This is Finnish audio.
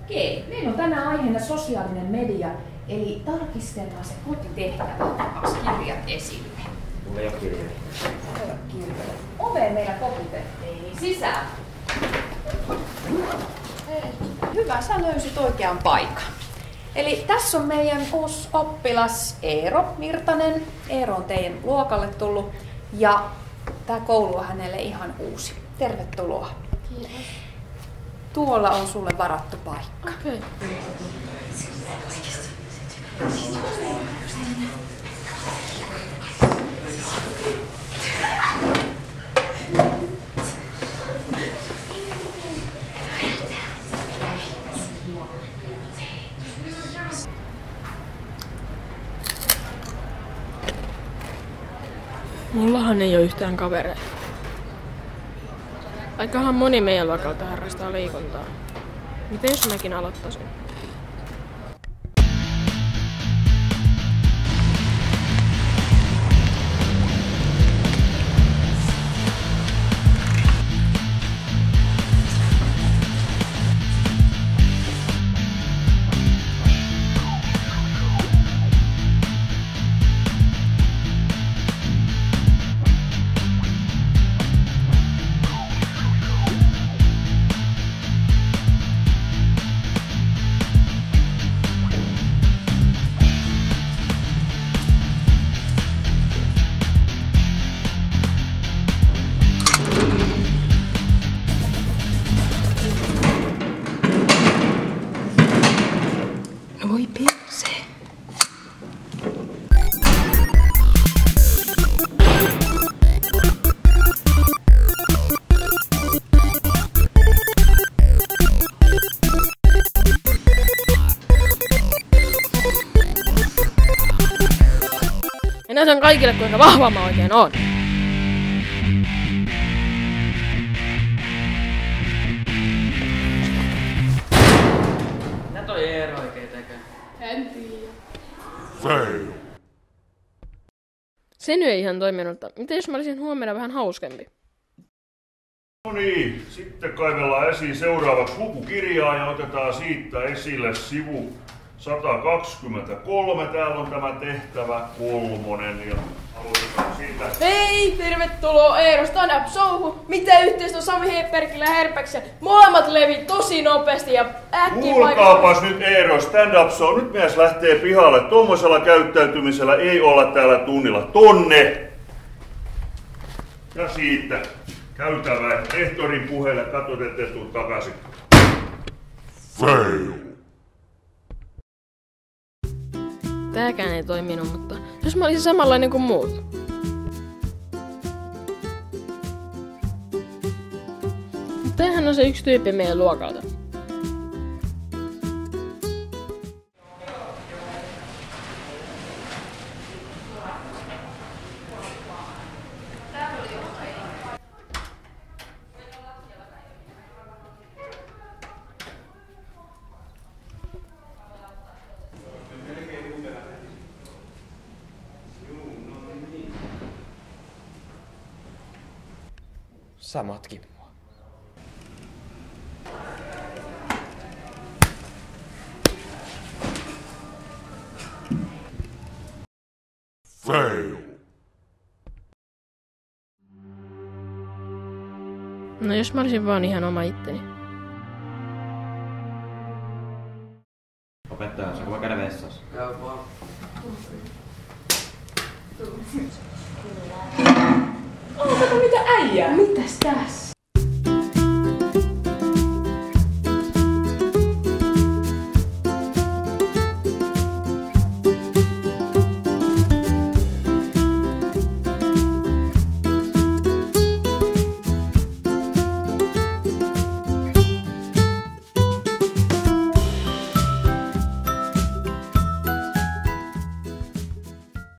Okei, meillä on tänään aiheena sosiaalinen media, eli tarkistellaan se kotitehtävä, ottakas kirjat esille. Mulla ei ole kirjoja. Oveen meillä koputettiin, niin sisään. Hyvä, sä löysit oikean paikan. Eli tässä on meidän uusi oppilas Eero Virtanen. Eero on teidän luokalle tullut ja tämä koulu on hänelle ihan uusi. Tervetuloa. Kiitos. Tuolla on sulle varattu paikka. Okei. Mullahan ei ole yhtään kavereita. Aikahan moni meidän luokalta harrastaa liikuntaa. Miten jos mäkin aloittaisin? Voi perse. Ja näytän kaikille, kuinka vahva mä oikein oon. Mitä toi Eero oikein tekee? En tiedä. Fail. Se nyt ei ihan toiminut. Miten jos mä olisin huomenna vähän hauskempi? No niin, sitten kaivellaan esiin seuraavaksi lukukirjaa ja otetaan siitä esille sivu 123. Täällä on tämä tehtävä 3. ja aloitetaan siitä. Hei, tervetuloa Eero Stand Up Showhun. Mitä yhteistä on Sami Hepperkillä ja Herpeksen? Molemmat levi tosi nopeasti ja äkkiä Kuulkaapas nyt Eero, Stand Up Show. Nyt mies lähtee pihalle. Tuommoisella käyttäytymisellä ei olla täällä tunnilla. Tonne! Ja siitä käytävä ehtorin puheelle. Katsot, ettei tuu takaisin. Fail. Tääkään ei toiminut, mutta jos mä olisin samanlainen kuin muut. Tämähän on se yksi tyyppi meidän luokalta. Sä matkin mua. Fail. No jos mä olisin vaan ihan oma itteni. Opettaja, saanko mä käydä vessassa? Käy vaan. Ootako mitä äijää? Mitäs tässä?